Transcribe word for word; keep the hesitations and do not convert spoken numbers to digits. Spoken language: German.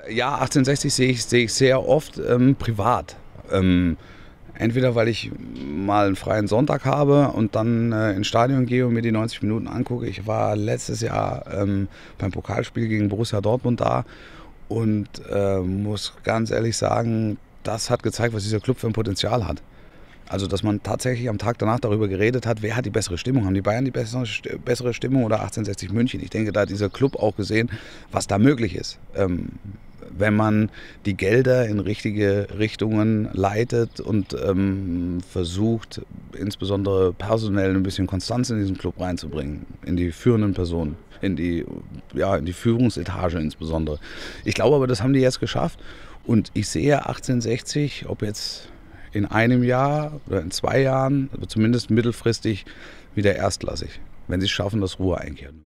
Ja, achtzehnhundertsechzig sehe ich, sehe ich sehr oft ähm, privat. Ähm, entweder weil ich mal einen freien Sonntag habe und dann äh, ins Stadion gehe und mir die neunzig Minuten angucke. Ich war letztes Jahr ähm, beim Pokalspiel gegen Borussia Dortmund da und äh, muss ganz ehrlich sagen, das hat gezeigt, was dieser Club für ein Potenzial hat. Also, dass man tatsächlich am Tag danach darüber geredet hat, wer hat die bessere Stimmung? Haben die Bayern die bessere, bessere Stimmung oder achtzehnhundertsechzig München? Ich denke, da hat dieser Club auch gesehen, was da möglich ist. Ähm, wenn man die Gelder in richtige Richtungen leitet und ähm, versucht, insbesondere personell ein bisschen Konstanz in diesen Club reinzubringen, in die führenden Personen, in die, ja, in die Führungsetage insbesondere. Ich glaube aber, das haben die jetzt geschafft und ich sehe achtzehnhundertsechzig, ob jetzt in einem Jahr oder in zwei Jahren, aber zumindest mittelfristig wieder erstklassig, wenn sie es schaffen, dass Ruhe einkehrt.